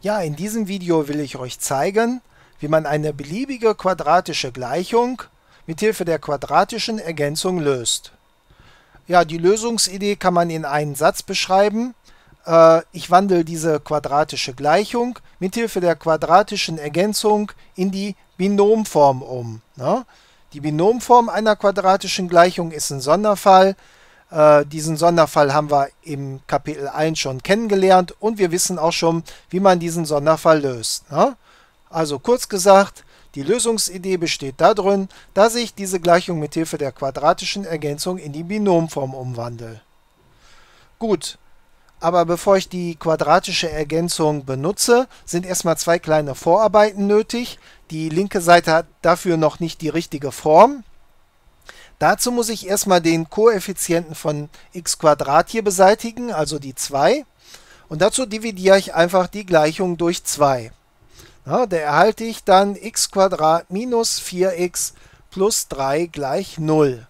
Ja, in diesem Video will ich euch zeigen, wie man eine beliebige quadratische Gleichung mithilfe der quadratischen Ergänzung löst. Ja, die Lösungsidee kann man in einen Satz beschreiben. Ich wandle diese quadratische Gleichung mithilfe der quadratischen Ergänzung in die Binomform um. Die Binomform einer quadratischen Gleichung ist ein Sonderfall. Diesen Sonderfall haben wir im Kapitel 1 schon kennengelernt und wir wissen auch schon, wie man diesen Sonderfall löst. Also kurz gesagt, die Lösungsidee besteht darin, dass ich diese Gleichung mithilfe der quadratischen Ergänzung in die Binomform umwandle. Gut, aber bevor ich die quadratische Ergänzung benutze, sind erstmal zwei kleine Vorarbeiten nötig. Die linke Seite hat dafür noch nicht die richtige Form. Dazu muss ich erstmal den Koeffizienten von x² hier beseitigen, also die 2. Und dazu dividiere ich einfach die Gleichung durch 2. Da erhalte ich dann x² minus 4x plus 3 gleich 0.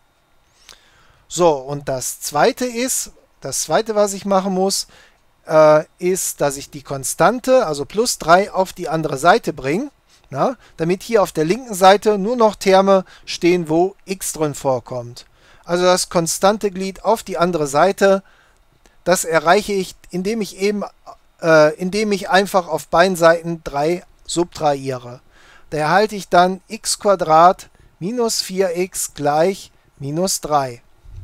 So, und das zweite, was ich machen muss, ist, dass ich die Konstante, also plus 3, auf die andere Seite bringe. Damit hier auf der linken Seite nur noch Terme stehen, wo x drin vorkommt. Also das konstante Glied auf die andere Seite, das erreiche ich, indem ich einfach auf beiden Seiten 3 subtrahiere. Da erhalte ich dann x² minus 4x gleich minus 3.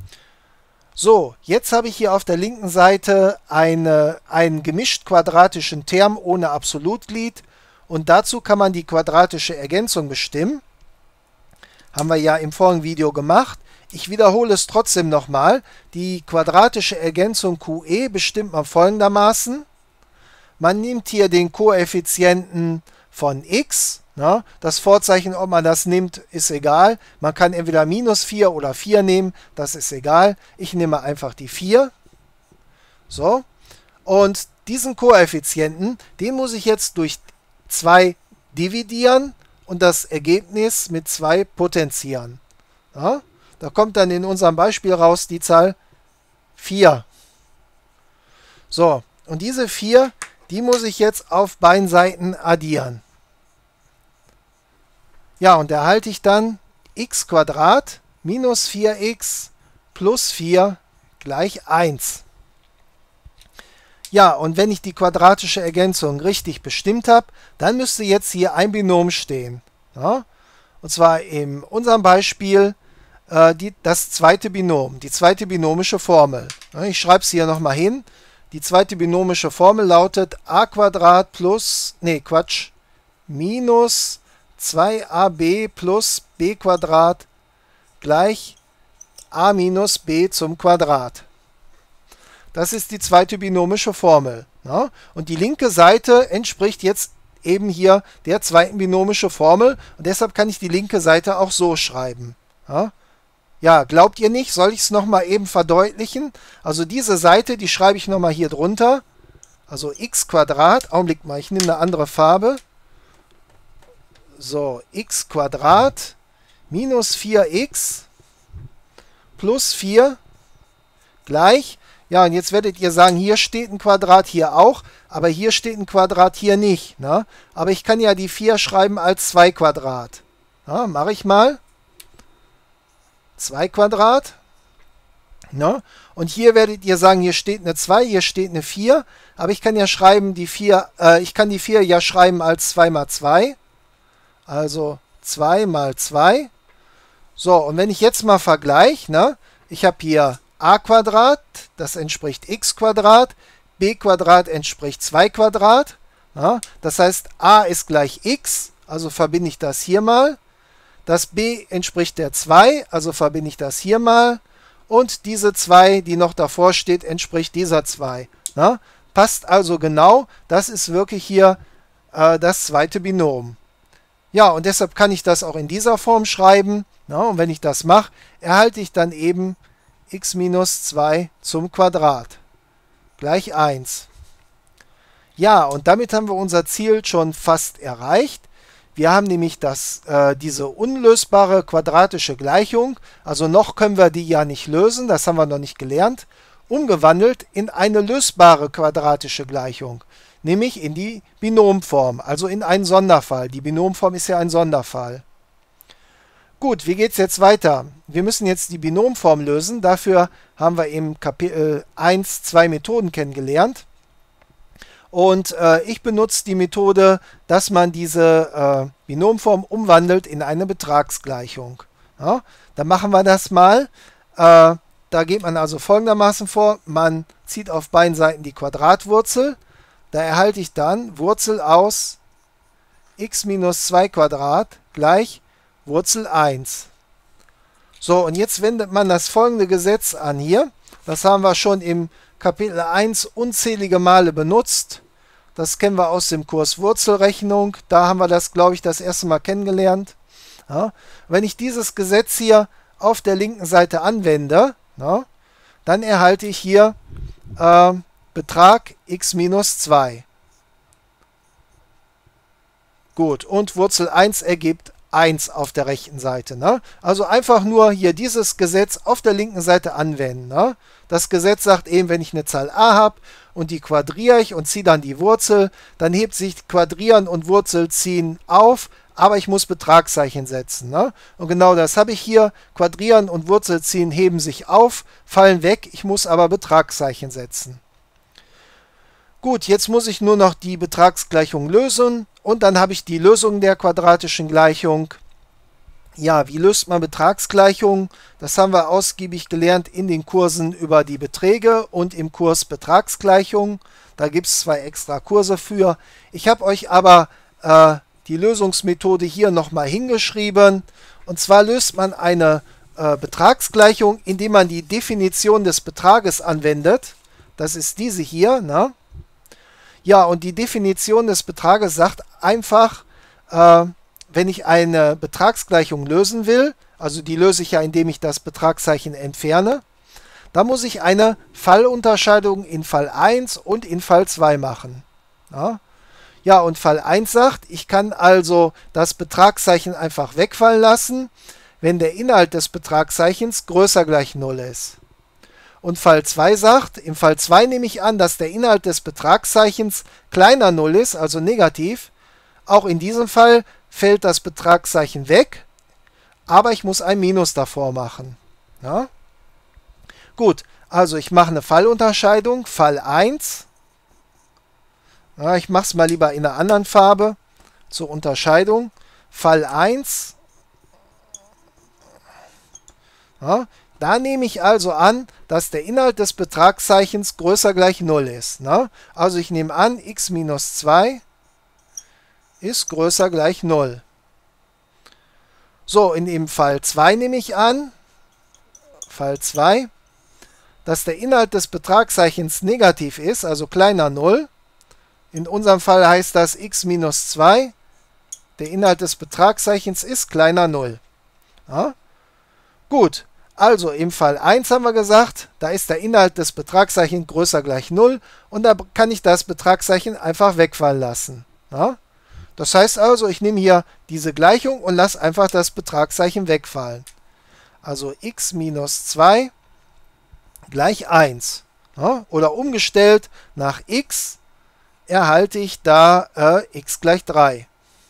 So, jetzt habe ich hier auf der linken Seite einen gemischt quadratischen Term ohne Absolutglied. Und dazu kann man die quadratische Ergänzung bestimmen. Haben wir ja im vorigen Video gemacht. Ich wiederhole es trotzdem nochmal. Die quadratische Ergänzung QE bestimmt man folgendermaßen. Man nimmt hier den Koeffizienten von x. Das Vorzeichen, ob man das nimmt, ist egal. Man kann entweder minus 4 oder 4 nehmen. Das ist egal. Ich nehme einfach die 4. So. Und diesen Koeffizienten, den muss ich jetzt durch 2 dividieren und das Ergebnis mit 2 potenzieren. Da kommt dann in unserem Beispiel raus die Zahl 4. So, und diese 4, die muss ich jetzt auf beiden Seiten addieren. Ja, und erhalte ich dann x² minus 4x plus 4 gleich 1. Ja, und wenn ich die quadratische Ergänzung richtig bestimmt habe, dann müsste jetzt hier ein Binom stehen. Und zwar in unserem Beispiel das zweite Binom, die zweite binomische Formel. Ich schreibe es hier nochmal hin. Die zweite binomische Formel lautet a² plus, minus 2ab plus b² gleich a minus b zum Quadrat. Das ist die zweite binomische Formel. Und die linke Seite entspricht jetzt eben hier der zweiten binomischen Formel. Und deshalb kann ich die linke Seite auch so schreiben. Ja, glaubt ihr nicht? Soll ich es nochmal eben verdeutlichen? Also diese Seite, die schreibe ich nochmal hier drunter. Also x², Augenblick mal, ich nehme eine andere Farbe. So, x² minus 4x plus 4 gleich. Ja, und jetzt werdet ihr sagen, hier steht ein Quadrat, hier auch, aber hier steht ein Quadrat, hier nicht. Aber ich kann ja die 4 schreiben als 2². Mache ich mal. 2². Und hier werdet ihr sagen, hier steht eine 2, hier steht eine 4, aber ich kann ja schreiben, ich kann die 4 ja schreiben als 2 mal 2. Also 2 mal 2. So, und wenn ich jetzt mal vergleiche, ich habe hier a², das entspricht x², b² entspricht 2². Das heißt, a ist gleich x, also verbinde ich das hier mal. Das b entspricht der 2, also verbinde ich das hier mal. Und diese 2, die noch davor steht, entspricht dieser 2. Passt also genau, das ist wirklich hier das zweite Binom. Ja, und deshalb kann ich das auch in dieser Form schreiben. Und wenn ich das mache, erhalte ich dann eben x minus 2 zum Quadrat gleich 1. Ja, und damit haben wir unser Ziel schon fast erreicht. Wir haben nämlich diese unlösbare quadratische Gleichung, also noch können wir die ja nicht lösen, das haben wir noch nicht gelernt, umgewandelt in eine lösbare quadratische Gleichung. nämlich in die Binomform, also in einen Sonderfall. Die Binomform ist ja ein Sonderfall. Gut, wie geht es jetzt weiter? Wir müssen jetzt die Binomform lösen. Dafür haben wir im Kapitel 1 zwei Methoden kennengelernt. Und ich benutze die Methode, dass man diese Binomform umwandelt in eine Betragsgleichung. Ja, dann machen wir das mal. Da geht man also folgendermaßen vor. Man zieht auf beiden Seiten die Quadratwurzel. Da erhalte ich dann Wurzel aus x minus 2 Quadrat gleich Wurzel 1. So, und jetzt wendet man das folgende Gesetz an hier. Das haben wir schon im Kapitel 1 unzählige Male benutzt. Das kennen wir aus dem Kurs Wurzelrechnung. Da haben wir das, glaube ich, das erste Mal kennengelernt. Ja, wenn ich dieses Gesetz hier auf der linken Seite anwende, ja, dann erhalte ich hier Betrag x minus 2. Gut, und Wurzel 1 ergibt 1 auf der rechten Seite. Ne? Also einfach nur hier dieses Gesetz auf der linken Seite anwenden. Ne? Das Gesetz sagt eben, wenn ich eine Zahl a habe und die quadriere ich und ziehe dann die Wurzel, dann hebt sich Quadrieren und Wurzel ziehen auf, aber ich muss Betragszeichen setzen. Ne? Und genau das habe ich hier. Quadrieren und Wurzel ziehen heben sich auf, fallen weg, ich muss aber Betragszeichen setzen. Gut, jetzt muss ich nur noch die Betragsgleichung lösen und dann habe ich die Lösung der quadratischen Gleichung. Ja, wie löst man Betragsgleichungen? Das haben wir ausgiebig gelernt in den Kursen über die Beträge und im Kurs Betragsgleichung. Da gibt es 2 extra Kurse für. Ich habe euch aber die Lösungsmethode hier nochmal hingeschrieben. Und zwar löst man eine Betragsgleichung, indem man die Definition des Betrages anwendet. Das ist diese hier. Ne? Ja, und die Definition des Betrages sagt einfach, wenn ich eine Betragsgleichung lösen will, also die löse ich ja, indem ich das Betragszeichen entferne, dann muss ich eine Fallunterscheidung in Fall 1 und in Fall 2 machen. Ja? Ja, und Fall 1 sagt, ich kann also das Betragszeichen einfach wegfallen lassen, wenn der Inhalt des Betragszeichens größer gleich 0 ist. Und Fall 2 sagt, im Fall 2 nehme ich an, dass der Inhalt des Betragszeichens kleiner 0 ist, also negativ. Auch in diesem Fall fällt das Betragszeichen weg, aber ich muss ein Minus davor machen. Ja? Gut, also ich mache eine Fallunterscheidung, Fall 1. Ja, ich mache es mal lieber in einer anderen Farbe zur Unterscheidung. Fall 1. Ja, da nehme ich also an, dass der Inhalt des Betragszeichens größer gleich 0 ist. Ne? Also ich nehme an, x minus 2 ist größer gleich 0. So, in dem Fall 2 nehme ich an, Fall 2, dass der Inhalt des Betragszeichens negativ ist, also kleiner 0. In unserem Fall heißt das x minus 2, der Inhalt des Betragszeichens ist kleiner 0. Ja? Gut, also im Fall 1 haben wir gesagt, da ist der Inhalt des Betragszeichens größer gleich 0 und da kann ich das Betragszeichen einfach wegfallen lassen. Ja? Das heißt also, ich nehme hier diese Gleichung und lasse einfach das Betragszeichen wegfallen. Also x minus 2 gleich 1. Ja? Oder umgestellt nach x erhalte ich da x gleich 3.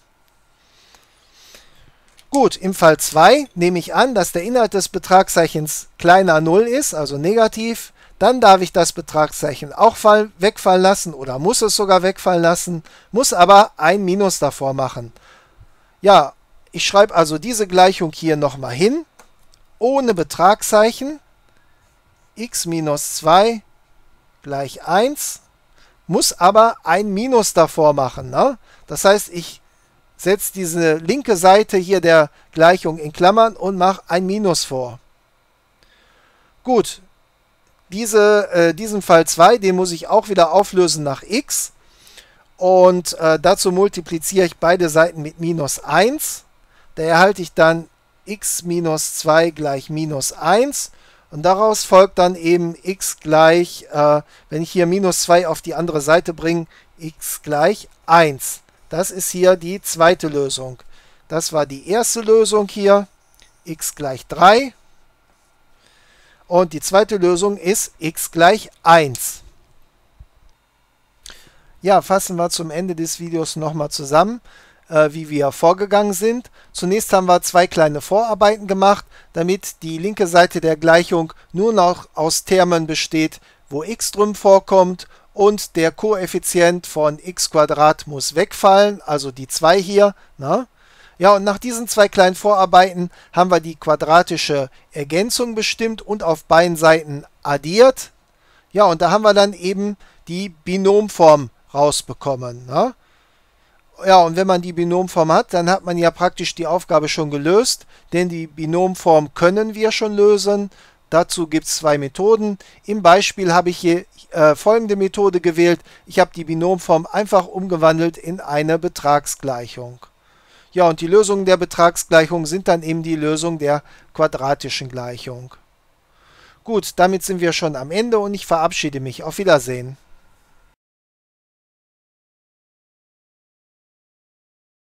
Gut, im Fall 2 nehme ich an, dass der Inhalt des Betragszeichens kleiner 0 ist, also negativ. Dann darf ich das Betragszeichen auch wegfallen lassen oder muss es sogar wegfallen lassen, muss aber ein Minus davor machen. Ja, ich schreibe also diese Gleichung hier nochmal hin, ohne Betragszeichen, x minus 2 gleich 1, muss aber ein Minus davor machen. Ne? Das heißt, ich setze diese linke Seite hier der Gleichung in Klammern und mache ein Minus vor. Gut, diesen Fall 2, den muss ich auch wieder auflösen nach x. Und dazu multipliziere ich beide Seiten mit minus 1. Da erhalte ich dann x minus 2 gleich minus 1. Und daraus folgt dann eben x gleich, wenn ich hier minus 2 auf die andere Seite bringe, x gleich 1. Das ist hier die zweite Lösung. Das war die erste Lösung hier, x gleich 3. Und die zweite Lösung ist x gleich 1. Ja, fassen wir zum Ende des Videos nochmal zusammen, wie wir vorgegangen sind. Zunächst haben wir zwei kleine Vorarbeiten gemacht, damit die linke Seite der Gleichung nur noch aus Termen besteht, wo x drin vorkommt, und der Koeffizient von x² muss wegfallen, also die 2 hier. Na? Ja, und nach diesen zwei kleinen Vorarbeiten haben wir die quadratische Ergänzung bestimmt und auf beiden Seiten addiert. Ja, und da haben wir dann eben die Binomform rausbekommen. Ne? Ja, und wenn man die Binomform hat, dann hat man ja praktisch die Aufgabe schon gelöst, denn die Binomform können wir schon lösen. Dazu gibt es zwei Methoden. Im Beispiel habe ich hier folgende Methode gewählt. Ich habe die Binomform einfach umgewandelt in eine Betragsgleichung. Ja, und die Lösungen der Betragsgleichung sind dann eben die Lösung der quadratischen Gleichung. Gut, damit sind wir schon am Ende und ich verabschiede mich. Auf Wiedersehen.